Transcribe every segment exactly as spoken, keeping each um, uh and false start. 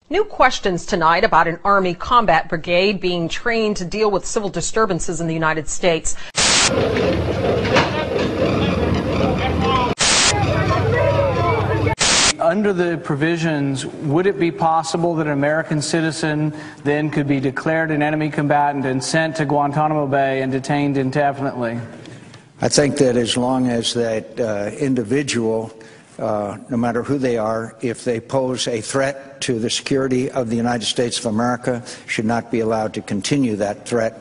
New questions tonight about an Army combat brigade being trained to deal with civil disturbances in the United States. Under the provisions, would it be possible that an American citizen then could be declared an enemy combatant and sent to Guantanamo Bay and detained indefinitely? I think that as long as that uh, individual, uh, no matter who they are, if they pose a threat to the security of the United States of America, should not be allowed to continue that threat.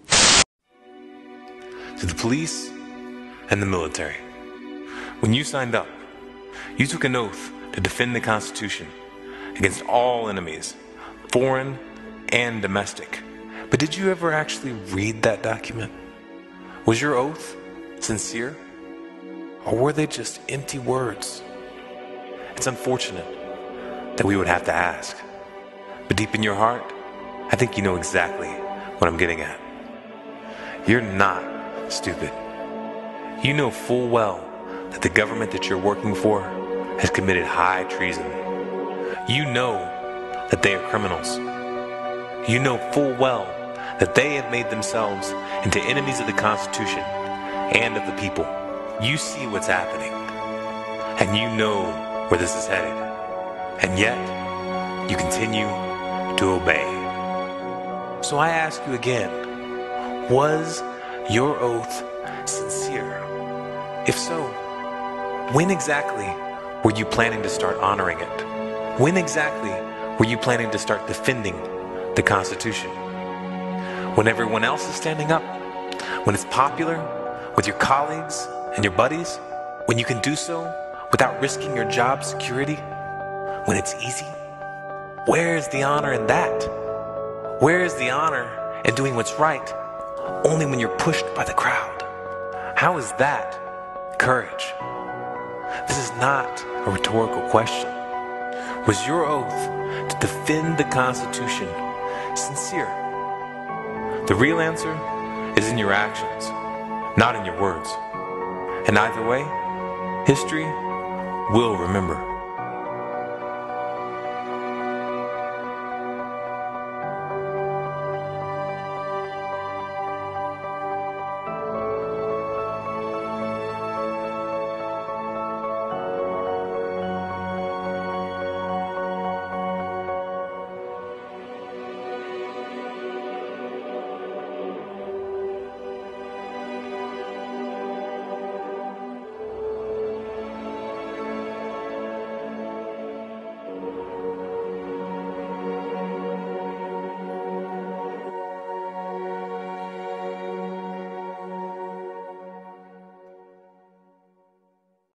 To the police and the military, when you signed up, you took an oath to defend the Constitution against all enemies, foreign and domestic. But did you ever actually read that document? Was your oath sincere? Or were they just empty words? It's unfortunate that we would have to ask. But deep in your heart, I think you know exactly what I'm getting at. You're not stupid. You know full well that the government that you're working for has committed high treason. You know that they are criminals. You know full well that they have made themselves into enemies of the Constitution and of the people. You see what's happening, and you know where this is headed, and yet you continue to obey. So I ask you again, was your oath sincere? If so, when exactly were you planning to start honoring it? When exactly were you planning to start defending the Constitution? When everyone else is standing up? When it's popular with your colleagues and your buddies? When you can do so without risking your job security? When it's easy? Where is the honor in that? Where is the honor in doing what's right only when you're pushed by the crowd? How is that courage? This is not a rhetorical question. Was your oath to defend the Constitution sincere? The real answer is in your actions, not in your words. And either way, history will remember.